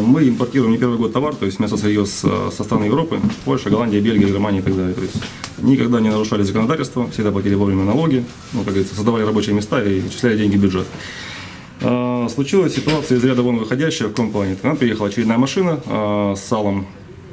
Мы импортируем не первый год товар, то есть мясосырье со стран Европы, Польша, Голландия, Бельгия, Германия и так далее. То есть никогда не нарушали законодательство, всегда платили вовремя налоги, как говорится, создавали рабочие места и отчисляли деньги в бюджет. Случилась ситуация из ряда вон выходящая в каком плане. К нам приехала очередная машина с салом.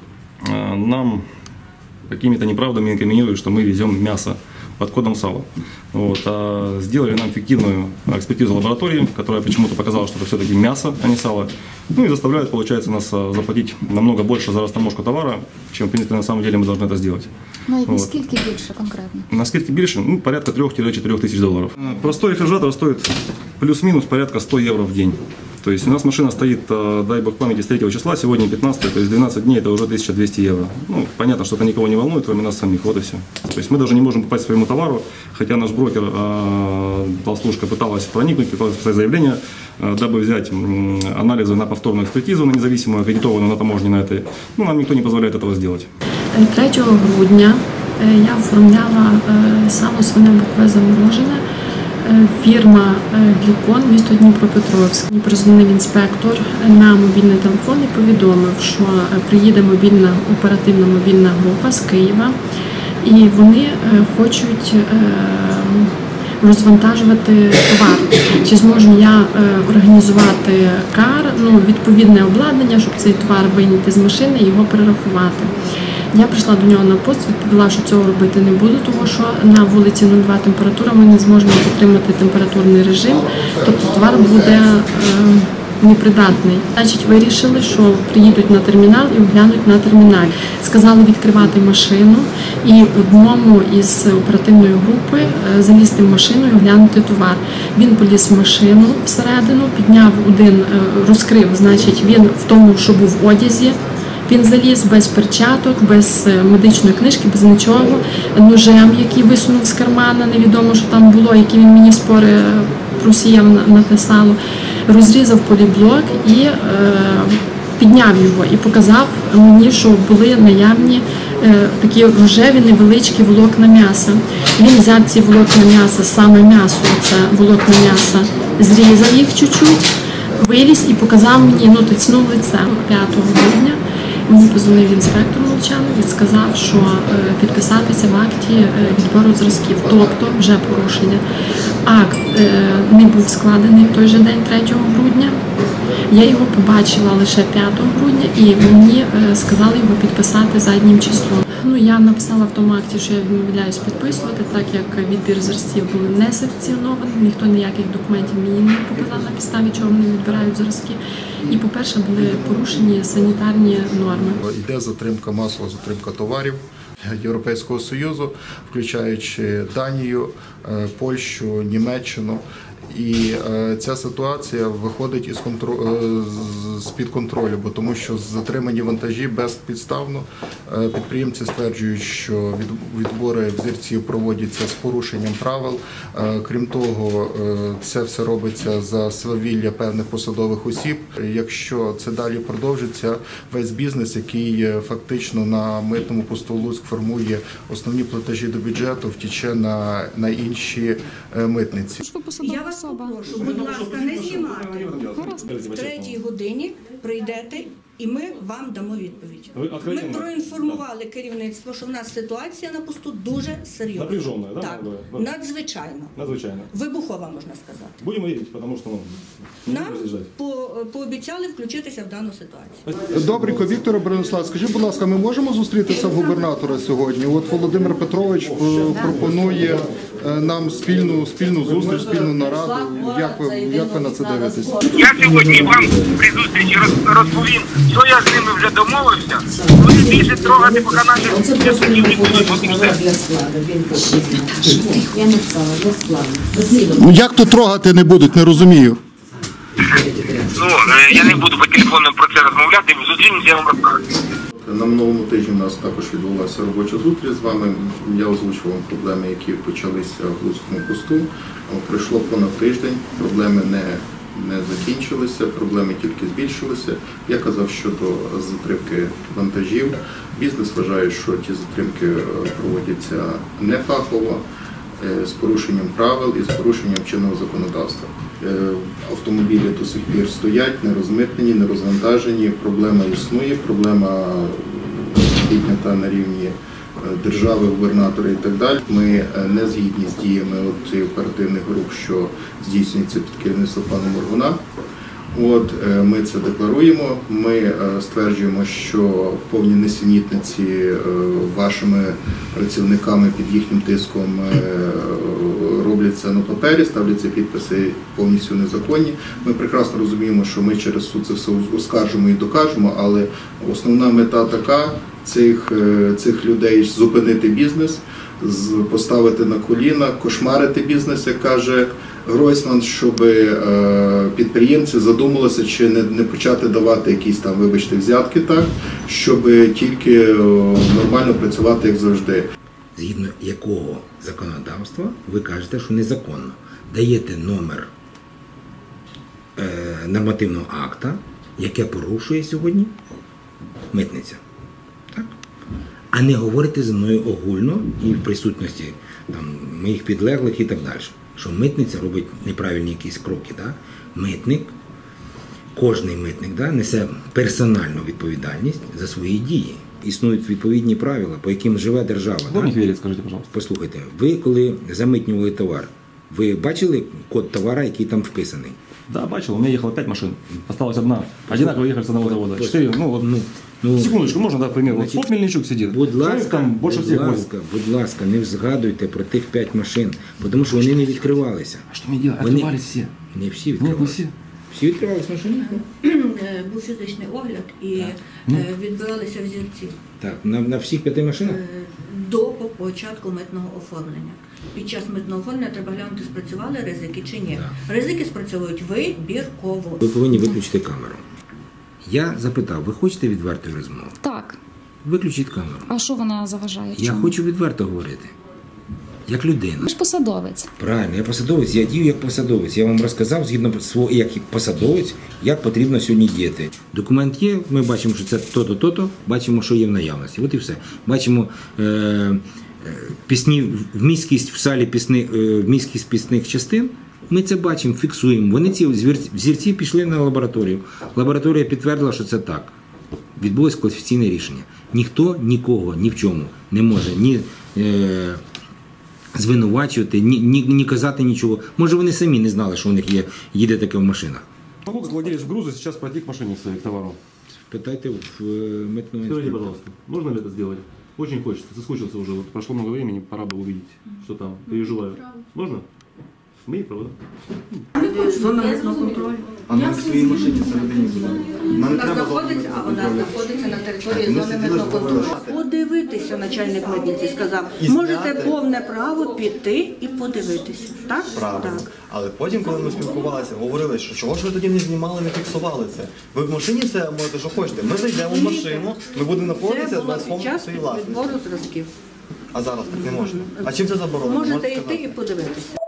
Нам какими-то неправдами инкриминируют, что мы везем мясо под кодом сала. Вот. Сделали нам фиктивную экспертизу лаборатории, которая почему-то показала, что это все-таки мясо, а не сало. Ну и заставляют, получается, нас заплатить намного больше за растаможку товара, чем, в принципе, на самом деле мы должны это сделать. Ну, наскільки більше конкретно? Наскільки більше? Ну, порядка 3-4 тысяч долларов. Простой рефрижератор стоит плюс-минус порядка 100 евро в день. То есть у нас машина стоит, дай бог памяти, с 3 числа, сегодня 15, то есть 12 дней, это уже 1200 евро. Ну, понятно, что это никого не волнует, кроме нас самих, вот и все. То есть мы даже не можем попасть к своему товару, хотя наш брокер, толстушка, пыталась проникнуть, пыталась писать заявление, дабы взять анализы на повторную экспертизу, на независимую, аккредитованную на таможне на этой. Ну, нам никто не позволяет этого сделать. 3 грудня я оформляла сало свине бокове заморожене. Фірма Глікон, місто Дніпропетровськ. Мені прозвонив інспектор на мобільний телефон і повідомив, що приїде оперативна мобільна група з Києва і вони хочуть розвантажувати товар. Чи зможу я організувати кар, відповідне обладнання, щоб цей товар вийняти з машини і його перерахувати. Я прийшла до нього на пост, відповіла, що цього робити не буду, тому що на вулиці 0,2 температура, ми не зможемо підтримати температурний режим, тобто товар буде непридатний. Значить, вирішили, що приїдуть на термінал і оглянуть на терміналі. Сказали відкривати машину і одному із оперативної групи залізти в машину і оглянути товар. Він поліз в машину всередину, підняв розкрив, значить, він в тому, що був в одязі. Він заліз без перчаток, без медичної книжки, без нічого, ножем, який висунув з кармана, невідомо, що там було, які він мені спори просіяв на те сало, розрізав поліблок і підняв його і показав мені, що були наявні такі рожеві невеличкі волокна м'яса. Він взяв ці волокна м'яса, саме м'ясо, це волокна м'яса, зрізав їх чуть-чуть, виліз і показав мені, тицнув лице. 5 грудня мені позвонив інспектор Молчанов і сказав, що підписатися в акті відбору зразків, тобто вже порушення. Акт не був складений в той же день, 3 грудня. Я його побачила лише 5 грудня і мені сказали його підписати заднім числом. Я написала в тому акті, що я відмовляюсь підписувати, так як відбір зразків були не санкціоновані, ніхто ніяких документів мені не показав, на підставі чого вони відбирають зразки. І, по-перше, були порушені санітарні норми. Йде затримка масла, затримка товарів Європейського Союзу, включаючи Данію, Польщу, Німеччину. І ця ситуація виходить з-під контролю, тому що затримані вантажі безпідставно. Підприємці стверджують, що відбори взірців проводяться з порушенням правил. Крім того, це все робиться за свавілля певних посадових осіб. Якщо це далі продовжиться, весь бізнес, який фактично на митному посту Луцьк формує основні платежі до бюджету, втіче на інші митниці. Я вас попрошу, будь ласка, не знімати. В 3 годині прийдете і ми вам дамо відповідь. Ми проінформували керівництво, що в нас ситуація на посту дуже серйозна. Напряжена, да? Так, надзвичайно. Надзвичайно. Вибухова, можна сказати. Будемо їхати, тому що нам пообіцяли включитися в дану ситуацію. Добренько, Віктор Бронислав, скажіть, будь ласка, ми можемо зустрітися в губернатора сьогодні? От Володимир Петрович пропонує нам спільну зустріч, спільну нараду. Як ви на це дивитесь? Я сьогодні вам при зустрічі розповім, що я з ними вже домовився. Ви більше трогати поки наших присутніх не будуть. Як то трогати не будуть, не розумію. Я не буду по телефону про це розмовляти, зустрінемося, я вам розкажу. На минулому тижні у нас також відбулася робоча зустріч з вами. Я озвучував проблеми, які почалися в Луцькому посту. Пройшло понад тиждень, проблеми не закінчилися, проблеми тільки збільшилися. Я казав щодо затримки вантажів. Бізнес вважає, що ті затримки проводяться нефахово. з порушенням правил і з порушенням чинного законодавства. Автомобілі до сих пір стоять, не розмитнені, не розвантажені, проблема існує, проблема піднята на рівні держави, губернатора і так далі. Ми не згідні з діями цих оперативних груп, що здійснюється під керівництвом пана Моргуна. Ми це декларуємо, ми стверджуємо, що повні несенітниці вашими працівниками під їхнім тиском робляться на папері, ставляться підписи повністю незаконні. Ми прекрасно розуміємо, що ми через суд це все оскаржимо і докажемо, але основна мета така цих людей зупинити бізнес, поставити на коліна, кошмарити бізнес, як каже Гройсман, щоб підприємці задумалися, чи не почати давати якісь там, вибачте, взятки так, щоб тільки нормально працювати, як завжди. Згідно якого законодавства ви кажете, що незаконно. Даєте номер нормативного акта, яке порушує сьогодні митниця. Так? А не говорите зі мною огульно і в присутності там, моїх підлеглих і так далі. Що митниця робить неправильні якісь кроки. Да? Митник, кожний митник несе персональну відповідальність за свої дії. Існують відповідні правила, по яким живе держава. Хто в них вірить, скажіть, пожалуйста. Послухайте, ви коли замитнювали товар, ви бачили код товара, який там вписаний? Да, бачил, у меня ехало 5 машин, осталась одна. Одинаково ехали с одного завода. 4, секундочку, можно, да, к примеру. Вот Поп Мельничук сидит. Будь ласка, там больше всех возит. будь ласка, не згадуйте про тих 5 машин, тому що вони не відкривалися. А что мне делать? Открывались все. Не всі Нет, не відкривалися. все. Всі відкривалися машини? Був фізичний огляд і відбиралися взірці Так, на всіх 5 машинах? до початку митного оформлення. Під час митного оформлення треба глянути, спрацювали ризики чи ні. Ризики спрацьовують вибірково. Ви повинні виключити камеру. Я запитав, ви хочете відвертої розмови? Так. Виключіть камеру. А що вона заважає? Я Чому? хочу відверто говорити. Як людина. Ви ж посадовець. Правильно, я посадовець, я дію як посадовець. Я вам розказав, згідно свого, як посадовець, як потрібно сьогодні діяти. Документ є, ми бачимо, що це то-то, то-то, бачимо, що є в наявності. От і все. Бачимо вмісткість в салі вмісткість пісних частин. Ми це бачимо, фіксуємо. Вони ці взірці пішли на лабораторію. Лабораторія підтвердила, що це так. Відбулось класифікаційне рішення. Ніхто нікого ні в чому не може ні звинувачувати, ні казати нічого. Може, вони самі не знали, що у них їде таке в машинах. Могу, как владелец груза, сейчас пройти к машине своих товаров. Питайте в митного Скажите, інспектора. пожалуйста, можно ли это сделать? Очень хочется, соскучился уже, вот прошло много времени, пора бы увидеть, что там, переживаю. Можно? Мои права, да? Зона митного контролю. А ми в своїй машині всередині будемо. Нам не треба Вона знаходиться на території зони митного контролю. Подивитися, начальник митниці сказав. І Можете зняти. повне право піти і подивитися. Так? правильно. Так. Але потім, коли ми спілкувалися, говорили, що чого ж ви тоді не знімали, не фіксували це. Ви в машині все можете, що хочете. Ми зайдемо в машину, ми будемо Це знаходитися було без під час своєї власності. відбору зразків. А зараз так не можна. А чим це заборонено? Можете Можете йти сказати? і подивитися.